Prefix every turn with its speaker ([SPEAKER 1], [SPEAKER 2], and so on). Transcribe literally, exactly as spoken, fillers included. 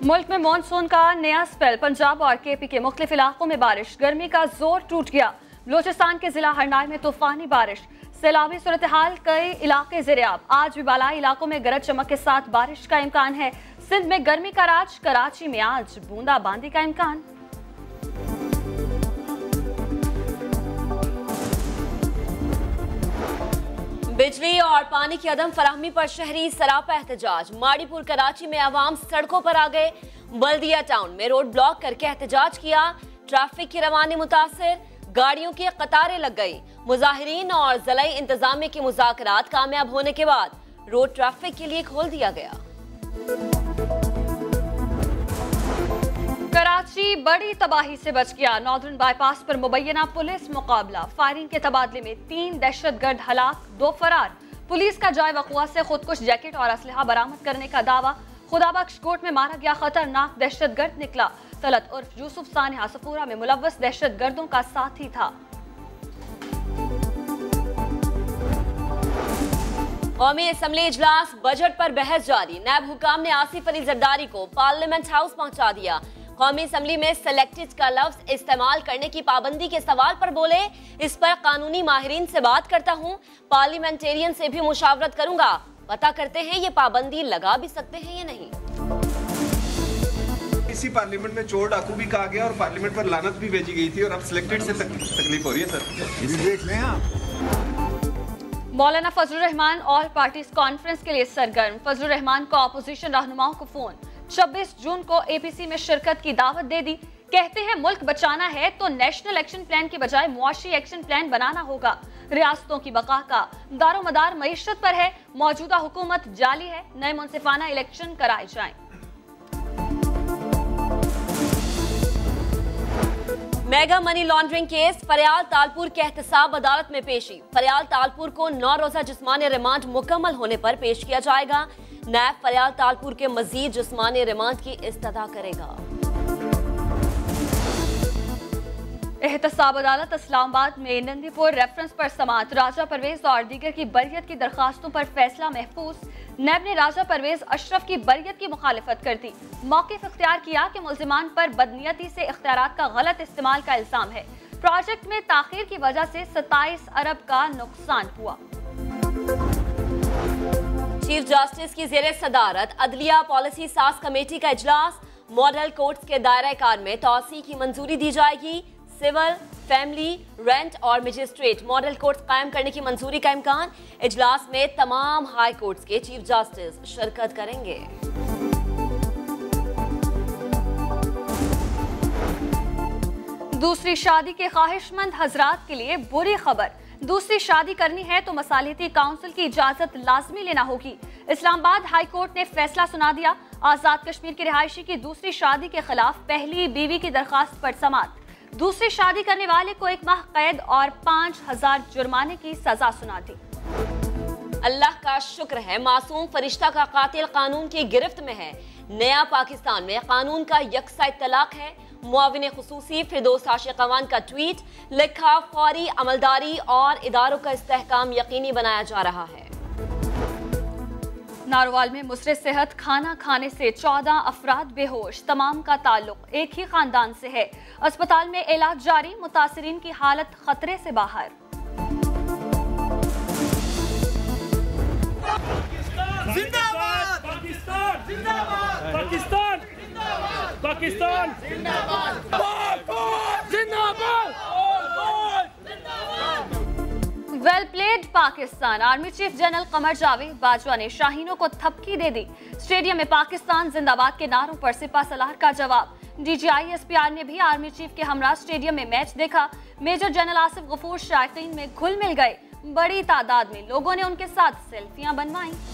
[SPEAKER 1] मुल्क में मानसून का नया स्पेल, पंजाब और के पी के मुख्तलिफ इलाकों में बारिश, गर्मी का जोर टूट गया। बलोचिस्तान के जिला हरनाई में तूफानी बारिश, सैलाबी सूरत हाल, कई इलाके ज़ेर-ए-आब। आज भी बालाई इलाकों में गरज चमक के साथ बारिश का इम्कान है। सिंध में गर्मी का राज, कराची में आज बूंदाबांदी का इम्कान।
[SPEAKER 2] बिजली और पानी की अदम फराहमी पर शहरी सरापा एहतजाज, माड़ीपुर कराची में आवाम सड़कों पर आ गए। बल्दिया टाउन में रोड ब्लॉक करके एहतजाज किया। ट्रैफिक की रवानी मुतासिर, गाड़ियों की कतारें लग गई। मुजाहिरीन और ज़िला इंतजामिया के मुज़ाकरात कामयाब होने के बाद रोड ट्रैफिक के लिए खोल दिया गया।
[SPEAKER 1] कराची बड़ी तबाही से बच गया। नॉर्दर्न बाईपास पर मुबैना पुलिस मुकाबला, फायरिंग के तबादले में तीन दहशतगर्द हलाक, दो फरार। पुलिस का जाए वक़ुआ से खुदकुश जैकेट और असलहा बरामद करने का दावा। खुदाबख्श कोर्ट में मारा गया खतरनाक दहशतगर्द निकला। तलत उर्फ यूसुफ सानिया सफूरा में मुलव्वस दहशतगर्दों का साथी था।
[SPEAKER 2] कौमी असम्बली इजलास, बजट पर बहस जारी। नायब हुकाम ने आसिफ अली जरदारी को पार्लियामेंट हाउस पहुंचा दिया। कौमी असम्बली में सेलेक्टेड का लफ्ज इस्तेमाल करने की पाबंदी के सवाल पर बोले, इस पर कानूनी माहिरीन से बात करता हूं, पार्लियामेंटेरियन से भी मुशावरत करूंगा, पता करते हैं ये पाबंदी लगा भी सकते हैं या नहीं।
[SPEAKER 3] इसी पार्लियामेंट में चोर डाकू भी कहा गया और पार्लियामेंट पर लानत भी भेजी गई थी और अब सिलेक्टेड से तकलीफ हो रही है सर। देख लें आप।
[SPEAKER 1] Maulana Fazlur Rahman all parties conference के लिए सरगर्म। फजलुर रहमान को अपोजिशन रहनुमाओं को फोन, छब्बीस जून को ए पी सी में शिरकत की दावत दे दी। कहते हैं मुल्क बचाना है तो नेशनल एक्शन प्लान की बजाय मुआशी एक्शन प्लान बनाना होगा। रियासतों की बका का दारोमदार मईशत पर है, मौजूदा हुकूमत जाली है, नए मुनसिफाना इलेक्शन कराए जाएं।
[SPEAKER 2] Mega money laundering case, Faryal Talpur के एहतसाब अदालत में पेशी। फरियाल तालपुर को नौ रोजा जिस्मानी रिमांड मुकम्मल होने पर पेश किया जाएगा। नैब फरियाल तालपुर के मजीद जिस्मानी रिमांड की इस्तदा करेगा।
[SPEAKER 1] एहतसाब अदालत इस्लामाबाद में नंदीपुर रेफरेंस पर समात, राजा परवेज और दीगर की बरियत की दरखास्तों पर फैसला महफूज। नैब ने राजा परवेज अशरफ की बरियत की मुखालिफत कर दी। मौक़िफ़ इख्तियार किया कि मुल्जिमान पर बदनीयती से इख्तियारात का गलत इस्तेमाल का इल्जाम है। प्रोजेक्ट में ताखीर की वजह से सत्ताईस अरब का नुकसान हुआ।
[SPEAKER 2] चीफ जस्टिस की जेर सदारत अदलिया पॉलिसी साज कमेटी का इजलास, मॉडल कोर्ट्स के दायरा कार में तौसी की मंजूरी दी जाएगी। सिविल, फैमिली, रेंट और मजिस्ट्रेट मॉडल कोर्ट्स कायम करने की मंजूरी का इम्कान। इजलास में तमाम हाई कोर्ट्स के चीफ जस्टिस शिरकत करेंगे।
[SPEAKER 1] दूसरी शादी के ख्वाहिशमंद हजरात के लिए बुरी खबर, दूसरी शादी करनी है तो मसालियती काउंसिल की इजाजत लाजमी लेना होगी। इस्लामाबाद हाई कोर्ट ने फैसला सुना दिया। आजाद कश्मीर की रिहायशी की दूसरी शादी के खिलाफ पहली बीवी की दरखास्त पर समात। दूसरी शादी करने वाले को एक माह कैद और पाँच हजार जुर्माने की सजा सुना दी।
[SPEAKER 2] अल्लाह का शुक्र है मासूम फरिश्ता का कातिल कानून की गिरफ्त में है। नया पाकिस्तान में कानून का यकसा इत्तलाक है। मुआविन खुसूसी फिरदौस आशिक अवान का ट्वीट, लिखा फौरी अमलदारी और इदारों का इस्तेहकाम यकीनी बनाया जा रहा है।
[SPEAKER 1] नारोवाल में मुसरे सेहत, खाना खाने से चौदह अफराद बेहोश, तमाम का ताल्लुक एक ही खानदान से है। अस्पताल में इलाज जारी, मुतासिरीन की हालत खतरे से बाहर।
[SPEAKER 4] जिंदाबाद पाकिस्तान, जिंदाबाद पाकिस्तान, जिंदाबाद पाकिस्तान, जिंदाबाद जिंदाबाद।
[SPEAKER 1] Well played Pakistan. Army chief general Qamar Javed Bajwa ने शाहीनों को थपकी दे दी। स्टेडियम में पाकिस्तान जिंदाबाद के नारों पर सिपा सलार का जवाब। D G I S P R ने भी आर्मी चीफ के हमरा स्टेडियम में मैच देखा। मेजर जनरल आसिफ गफूर शायकीन में घुल मिल गए। बड़ी तादाद में लोगों ने उनके साथ सेल्फियां बनवाई।